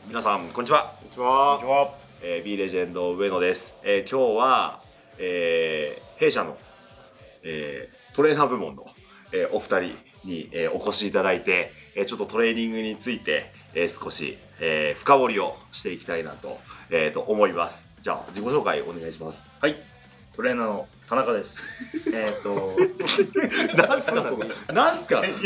皆さんこんにちは。 こんにちは。 B レジェンド上野です。今日は、弊社の、トレーナー部門の、お二人に、お越しいただいて、ちょっとトレーニングについて、少し、深掘りをしていきたいなと、思います。じゃあ自己紹介お願いします。 はい、トレーナーの田中です。 なんすかそれ。なんすか。 いや、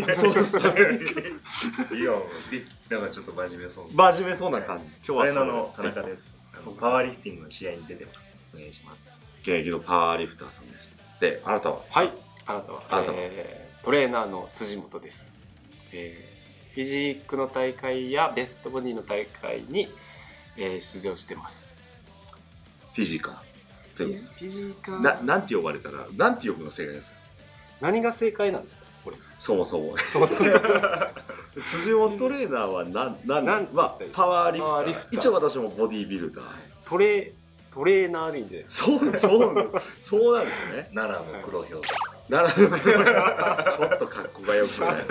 なんかちょっと真面目そうな。 真面目そうな感じ。今日はトレーナーの田中です。パワーリフティングの試合に出てます。お願いします。 現役のパワーリフターさんです。で、あなたは。 はい、あなたはトレーナーの辻本です。フィジークの大会やベストボディの大会に、出場してます。 フィジーか。 フィジーか。 なんて呼ばれたら、なんて呼ぶの正解ですか。 何が正解なんですか、これ。 そもそも。辻本トレーナーはパワーリフター。一応私もボディービルダー。 トレーナーでいいんじゃないですか。 そうなるよね。 奈良の黒ひょう。 奈良の黒ひょう。ちょっと格好がよくない。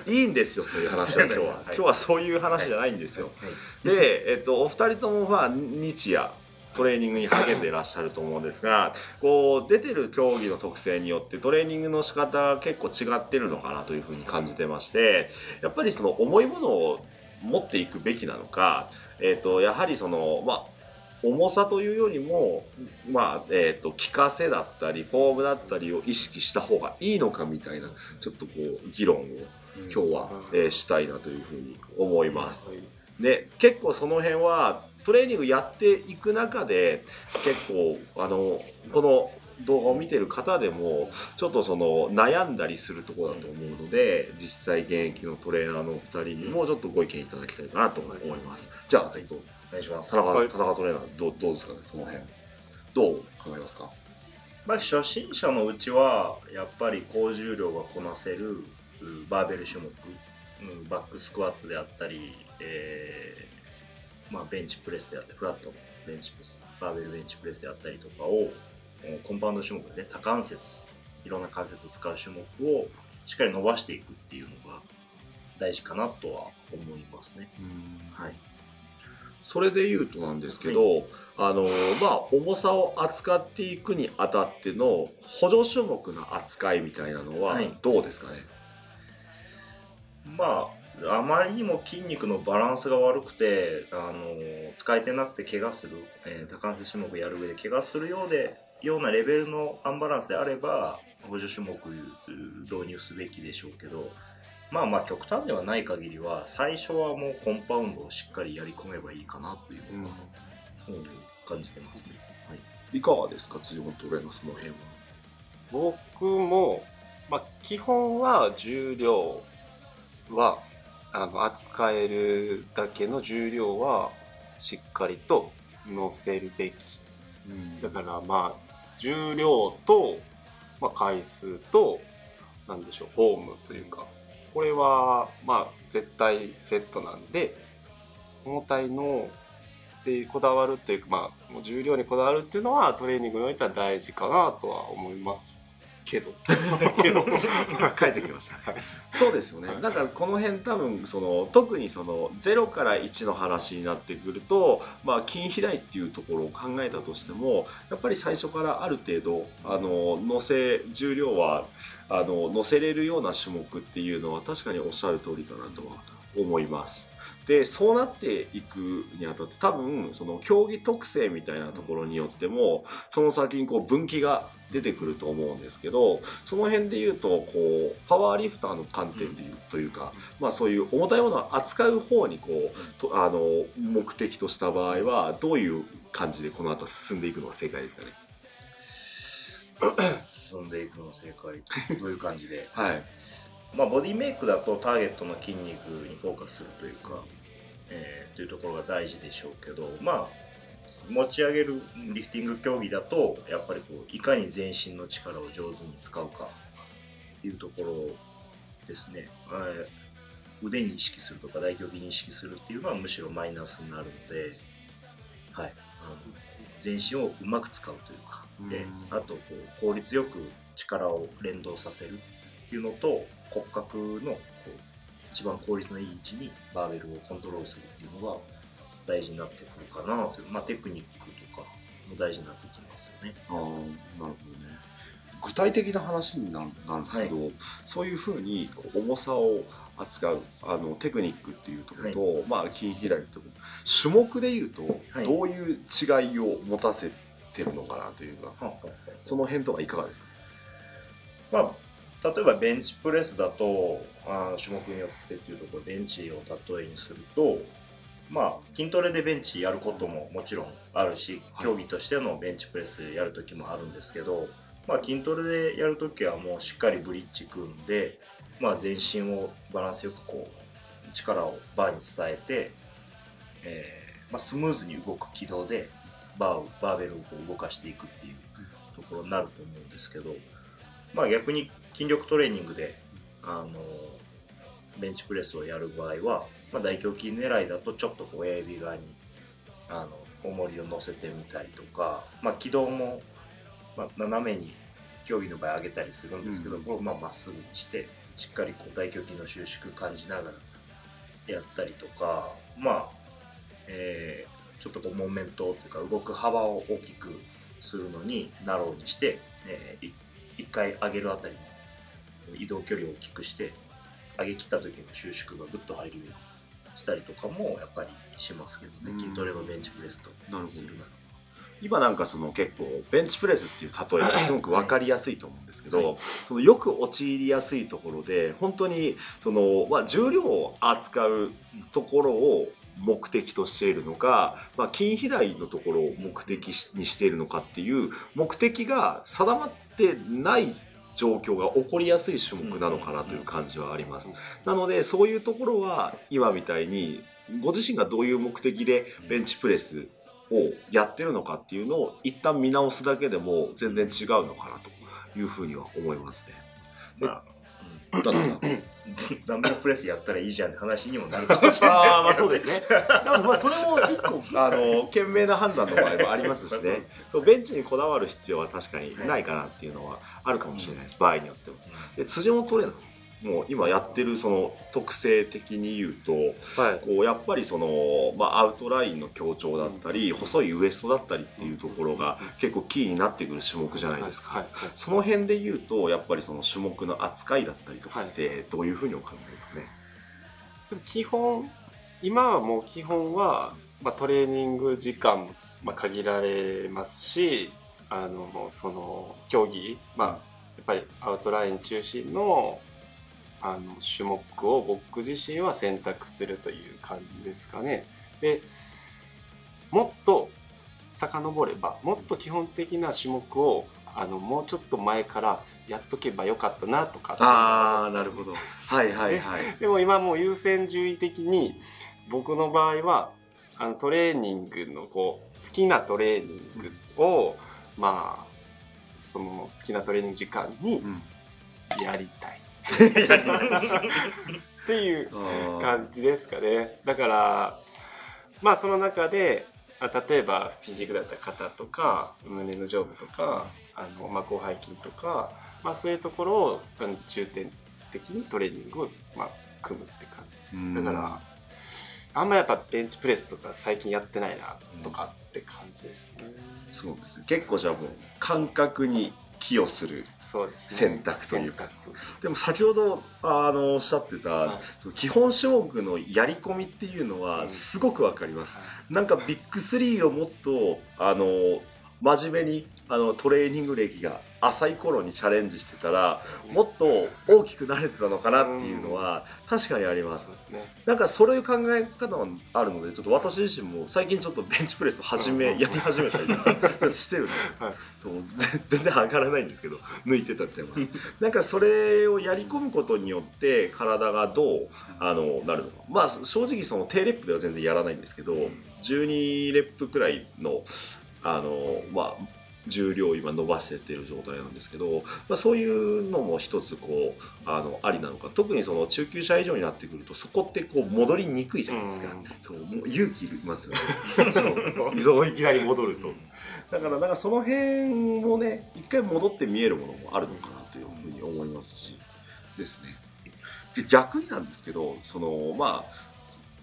いいんですよ、そういう話は今日は。今日はそういう話じゃないんですよ。で、お二人とも日夜トレーニングに励んでいらっしゃると思うんですが、こう出てる競技の特性によってトレーニングの仕方が結構違ってるのかなというふうに感じてまして、やっぱりその重いものを持っていくべきなのか、やはりその重さというよりも効かせだったりフォームだったりを意識した方がいいのかみたいな、ちょっとこう議論を今日は、したいなというふうに思います。で、結構その辺はトレーニングやっていく中で結構この動画を見てる方でもちょっとその悩んだりするところだと思うので、実際現役のトレーナーのお二人にもちょっとご意見いただきたいかなと思います。じゃあお願いします。 田中トレーナーどうですかね、その辺どう考えますか。 初心者のうちはやっぱり高重量がこなせるバーベル種目、バックスクワットであったり、ベンチプレスであったり、フラットベンチプレス、バーベルベンチプレスであったりとかをコンパウンド種目で多関節、いろんな関節を使う種目をしっかり伸ばしていくっていうのが大事かなとは思いますね。はい。 それで言うとなんですけど、重さを扱っていくにあたっての補助種目の扱いみたいなのはどうですかね。 あまりにも筋肉のバランスが悪くて使えてなくて怪我する、多関節種目やる上で怪我するようなレベルのアンバランスであれば補助種目導入すべきでしょうけど、極端ではない限りは最初はもうコンパウンドをしっかりやり込めばいいかなというのは、感じてますね。はい、 いかがですか、辻本トレーナー、その辺は。 僕も、基本は重量は扱えるだけの重量はしっかりと乗せるべき、だから重量と、回数となんでしょう、フォームというか、これは絶対セットなんで、重たいのでこだわるというか、もう重量にこだわるっていうのはトレーニングにおいては大事かなとは思いますけど帰ってきました。そうですよね。だからこの辺多分特に0から1の話になってくると、筋肥大っていうところを考えたとしても、やっぱり最初からある程度重量は乗せれるような種目っていうのは確かにおっしゃる通りかなとは思います。で、そうなっていくにあたって多分競技特性みたいなところによってもその先に分岐が出てくると思うんですけど、その辺で言うとパワーリフターの観点でいうというか、そういう重たいものを扱う方に目的とした場合はどういう感じでこの後進んでいくのが正解ですかね。 進んでいくのが正解どういう感じではい。 ボディメイクだとターゲットの筋肉にフォーカスするというか、というところが大事でしょうけど、持ち上げるリフティング競技だとやっぱりいかに全身の力を上手に使うかっていうところですね。腕に意識するとか大胸筋に意識するっていうのはむしろマイナスになるので、はい、全身をうまく使うというか、であと効率よく力を連動させるっていうのと、骨格の一番効率のいい位置にバーベルをコントロールするっていうのが大事になってくるかなという、まあ、テクニックとかも大事になってきますよね。 ああ、なるほどね。具体的な話なんですけど、はい、そういうふうに重さを扱うテクニックっていうところと、はい、まあ筋肥大って種目でいうとどういう違いを持たせてるのかなというか、はい、その辺とかいかがですか？ まあ、例えばベンチプレスだと種目によってっていうところベンチを例えにすると、まあ、筋トレでベンチやることももちろんあるし、競技としてのベンチプレスやる時もあるんですけど、まあ、筋トレでやるときはもうしっかりブリッジ組んで、まあ、全身をバランスよくこう力をバーに伝えて、まあ、スムーズに動く軌道でバーベルをこう動かしていくっていうところになると思うんですけど、まあ、逆に筋力トレーニングでベンチプレスをやる場合は、まあ、大胸筋狙いだとちょっとこう親指側に重りを乗せてみたりとか、まあ、軌道もまあ、斜めに競技の場合上げたりするんですけど、まっすぐにしてしっかりこう大胸筋の収縮感じながらやったりとか、まあちょっとこうモーメントというか動く幅を大きくするのにナローにして、1回上げるあたりの移動距離を大きくして上げ切った時の収縮がグッと入るようにしたりとかもやっぱりしますけどね、筋トレのベンチプレスとするなら。 今なんか結構ベンチプレスっていう例えがすごく分かりやすいと思うんですけど、そのよく陥りやすいところで本当にまあ、重量を扱うところを目的としているのか、まあ、筋肥大のところを目的にしているのかっていう目的が定まってない状況が起こりやすい種目なのかなという感じはあります。なのでそういうところは今みたいにご自身がどういう目的でベンチプレスをやってるのかっていうのを一旦見直すだけでも全然違うのかなというふうには思いますね。 まあ、ダンベルプレスやったらいいじゃんって話にもなるかもしれないですけど、 まあそうですね。まあそれも一個賢明な判断の場合もありますしね。そうベンチにこだわる必要は確かにないかなっていうのはあるかもしれないです。場合によっても。で辻本トレーナーもう今やってるその特性的に言うと、こうやっぱりまあ、アウトラインの強調だったり、細いウエストだったりっていうところが結構キーになってくる種目じゃないですか。その辺で言うとやっぱりその種目の扱いだったりとかってどういうふうにお考えですかね？ でも基本今はもう基本は、まあ、トレーニング時間も、まあ、限られますし、その競技、まあ、やっぱりアウトライン中心の種目を僕自身は選択するという感じですかね。でもっと遡ればもっと基本的な種目をもうちょっと前からやっとけばよかったなとか。 なるほど。はいはいはい。 でも今もう優先順位的に僕の場合はトレーニングの好きなトレーニングを、まあその好きなトレーニング時間にやりたい。っていう感じですかね。だからまあその中で例えばフィジークだったら肩とか胸の上部とかまあ、広背筋とか、まあ、そういうところを重点的にトレーニングを、まあ、組むって感じです。だからあんまやっぱベンチプレスとか最近やってないなとかって感じですね。 そうですね。結構じゃあもう感覚に寄与する選択というか、でも先ほどおっしゃってた、基本種目のやり込みっていうのはすごくわかります。なんかビッグ3をもっと真面目にトレーニング歴が浅い頃にチャレンジしてたらもっと大きくなれてたのかなっていうのは確かにあります。なんかそういう考え方があるのでちょっと私自身も最近ちょっとベンチプレスをやり始めたりとかしてるんですよ。そう全然上がらないんですけど抜いてたっていうのはなんかそれをやり込むことによって体がどうなるのか、まあ正直その低レップでは全然やらないんですけど12レップくらいのまあ重量を今伸ばしてっている状態なんですけど、まあ、そういうのも一つありなのか。特にその中級者以上になってくるとそこって戻りにくいじゃないですか。そうもう勇気いりますよね。そういきなり戻ると。だからなんかその辺もね一回戻って見えるものもあるのかなというふうに思いますしですね。で逆になんですけどまあ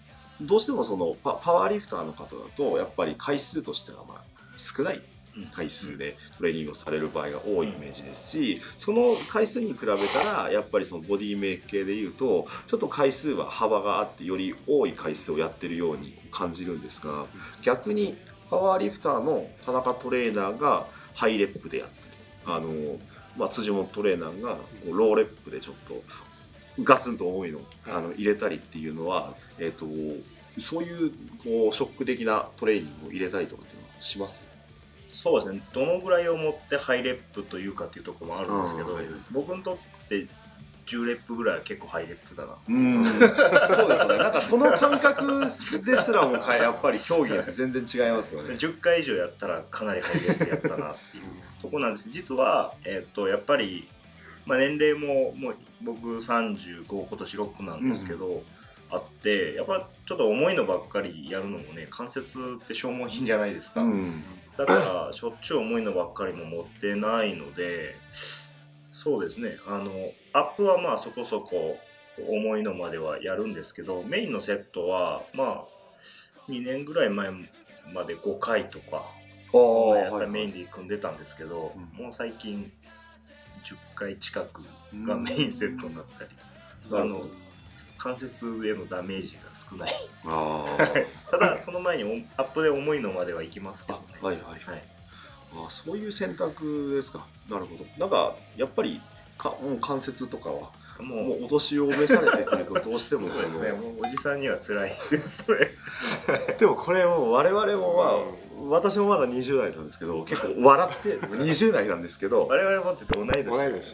どうしてもそのパワーリフターの方だとやっぱり回数としてはまあ少ない回数でトレーニングをされる場合が多いイメージですし、その回数に比べたらやっぱりそのボディメイク系でいうとちょっと回数は幅があってより多い回数をやってるように感じるんですが、逆にパワーリフターの田中トレーナーがハイレップでやってる、辻本トレーナーがこうローレップでちょっとガツンと重いのを入れたりっていうのは、そういうこうショック的なトレーニングを入れたりとかっていうのはします？ そうですね、どのぐらいを持ってハイレップというかっていうところもあるんですけど、僕にとって10レップぐらいは結構ハイレップだな。 そうですね、なんかその感覚ですらもやっぱり競技って全然違いますよね。 10回以上やったらかなりハイレップやったなっていうところなんですけど、実は、やっぱり、年齢もう僕35、今年6なんですけど、あってやっぱちょっと重いのばっかりやるのもね、関節って消耗品じゃないですか。だからしょっちゅう重いのばっかりも持ってないので、そうですね、アップはまあそこそこ重いのまではやるんですけど、メインのセットは2年ぐらい前まで5回とかそんなやったメインで組んでたんですけど、もう最近10回近くがメインセットになったり、関節へのダメージが少ないただその前にアップで重いのまではいきますけどね。 そういう選択ですか。なるほど。なんかやっぱりもう関節とかはもうお年を召されてくるとどうしてもそうですね、もうおじさんには辛いですそれでもこれも我々も私もまだ20代なんですけど、結構笑って20代なんですけど我々もって同い年。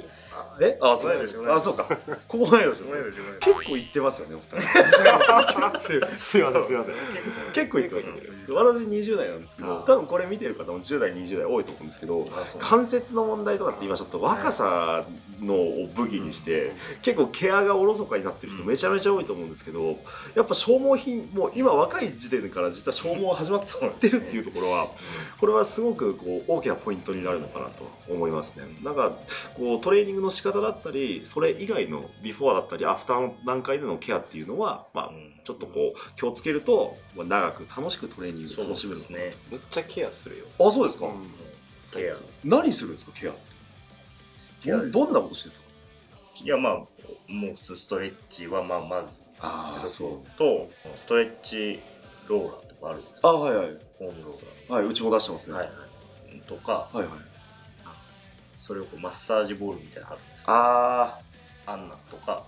そうか、ここ同い年。結構言ってますよね、お二人。すいません結構言ってますよね。私20代なんですけど、多分これ見てる方も10代20代多いと思うんですけど、関節の問題とかって今ちょっと若さのを武器にして結構ケアがおろそかになってる人めちゃめちゃ多いと思うんですけど、やっぱ消耗品、もう今若い時点から実は消耗始まってるっていうところは、これはすごくこう大きなポイントになるのかなと思いますね。なんかこうトレーニングの仕方だったり、それ以外のビフォーだったりアフターの段階でのケアっていうのは、ちょっとこう気をつけると長く楽しくトレーニングを楽しめるんですね。 めっちゃケアするよ。 あ、そうですか。 ケア何するんですか、ケアって。どんなことしてるんですか。 いや、もうストレッチはまずそうと、ストレッチローラーとかあるんですよ。はいはい。 ホームローラー。はい、うちも出してますね。 とか、それをマッサージボールみたいなのあるんですけど、あんなとか、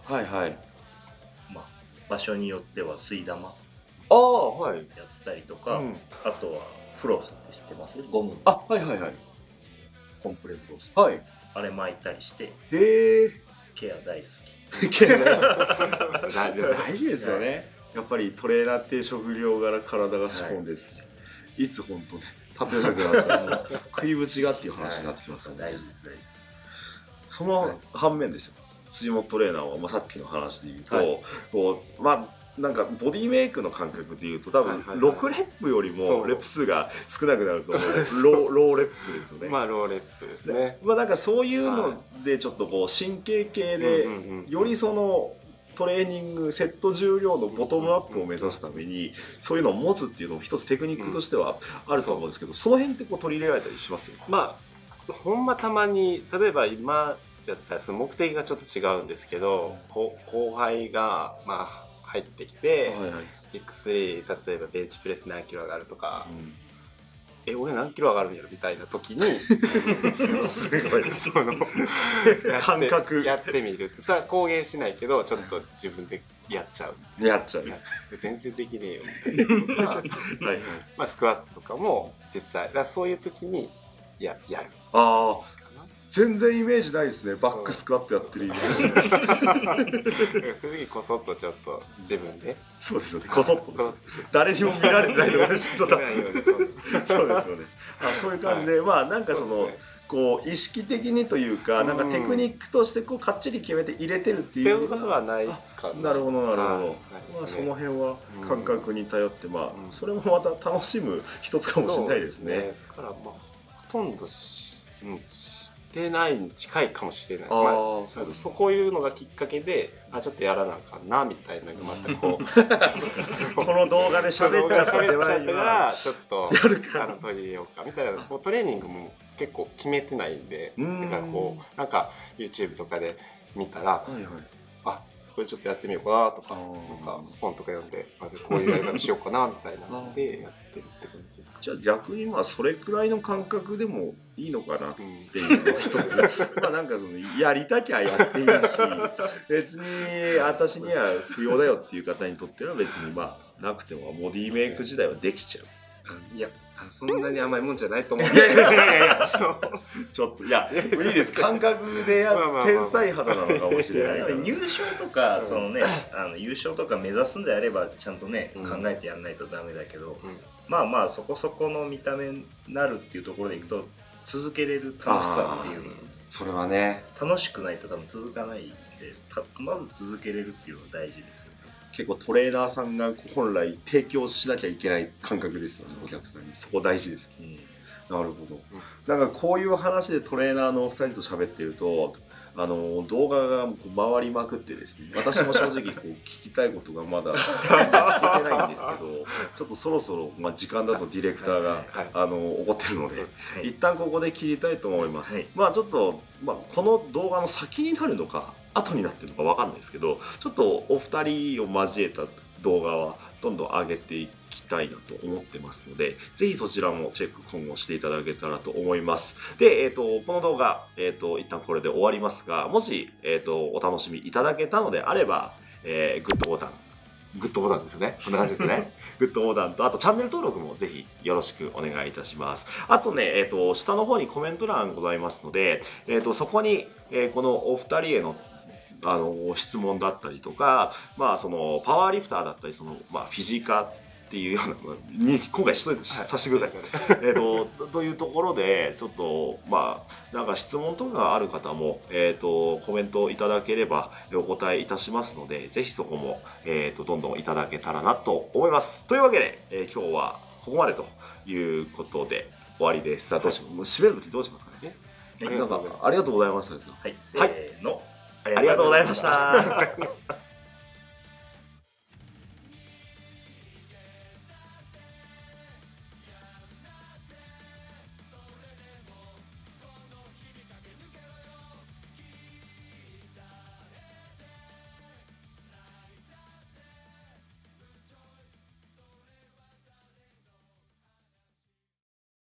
場所によっては吸い玉やったりとか、あとはフロスって知ってます？ゴム。コンプレフロス。あれ巻いたりして。ケア大好き。 大事ですよね。やっぱりトレーナーって職業柄体が資本ですし、いつ本当ね立てなくなったらもう食いぶちがっていう話になってきますよね。 大事です。 その反面ですよ、辻本トレーナーは、さっきの話で言うと、こうなんかボディメイクの感覚でいうと多分6レップよりもレップ数が少なくなるとローレップですよね。 ローレップですね。 なんかそういうのでちょっとこう神経系でよりそのトレーニングセット重量のボトムアップを目指すためにそういうのを持つっていうのも一つテクニックとしてはあると思うんですけど、その辺ってこう取り入れられたりしますよ。 ほんまたまに、例えば今だったらその目的がちょっと違うんですけど、後輩が入ってきて、ビッグ3例えばベンチプレス何キロ上がるとか、俺何キロ上がるんやろみたいな時にすごいその感覚やってみるって、それは公言しないけどちょっと自分でやっちゃう全然できねえよみたいなとかスクワットとかも実際だそういう時にやる。 全然イメージないですね。バックスクワットやってるイメージ。 そういう時こそっとちょっと自分で。 そうですよね。こそっと誰にも見られてないと思います。そうですよね。そういう感じでなんかそのこう意識的にというか、なんかテクニックとしてこうかっちり決めて入れてるっていうことはないかな。 なるほど。その辺は感覚に頼ってそれもまた楽しむ一つかもしれないですね。 だからほとんどしててないに近いかもしれない。 あーそうですこういうのがきっかけでちょっとやらなあかんなみたいなのがまたこうこの動画で喋っちゃった喋っちゃったからちょっとやるか取り入れようかみたいな。もうトレーニングも結構決めてないんで、だからこうなんか YouTube とかで見たら、 はいはい、 あこれちょっとやってみようかなとか、なんか本とか読んでこういうやり方しようかなみたいなのでやってるって感じですか。 じゃあ逆にまあそれくらいの感覚でもいいのかなっていうのが一つまあなんかそのやりたきゃやっていいし別に私には不要だよっていう方にとっては別にまあなくてもボディメイク時代はできちゃう。 いやそんなに甘いもんじゃないと思う。 いやちょっといやいいです感覚で天才肌なのかもしれないから入賞とかそのね優勝とか目指すんであればちゃんとね考えてやんないとダメだけど、まあまあそこそこの見た目になるっていうところでいくと続けれる楽しさっていうのそれはね楽しくないと多分続かないんでまず続けれるっていうのが大事ですよね。 結構トレーナーさんが本来提供しなきゃいけない感覚ですよねお客さんに。そこ大事です、なるほど、なんかこういう話でトレーナーのお二人と喋ってると動画がこう回りまくってですね私も正直こう聞きたいことがまだ聞けてないんですけどちょっとそろそろ、時間だとディレクターが、怒ってるので、一旦ここで切りたいと思います、まあちょっと、この動画の先になるのか後になってるのか分かんないですけどちょっとお二人を交えた動画はどんどん上げていきたいなと思ってますのでぜひそちらもチェック今後していただけたらと思います。で、この動画、一旦これで終わりますがもし、お楽しみいただけたのであれば、グッドボタンですよね。こんな感じですね。グッドボタンと、あとチャンネル登録もぜひよろしくお願いいたします。あとね、下の方にコメント欄ございますので、そこに、このお二人への質問だったりとか、そのパワーリフターだったりフィジカっていうようなに今回させてください。というところでちょっとなんか質問とかがある方もコメントいただければお答えいたしますのでぜひそこもどんどんいただけたらなと思います。というわけで今日はここまでということで終わりです。さあ締める時どうしますかね。ありがとうございました。 はい、せーの。 ありがとうございました。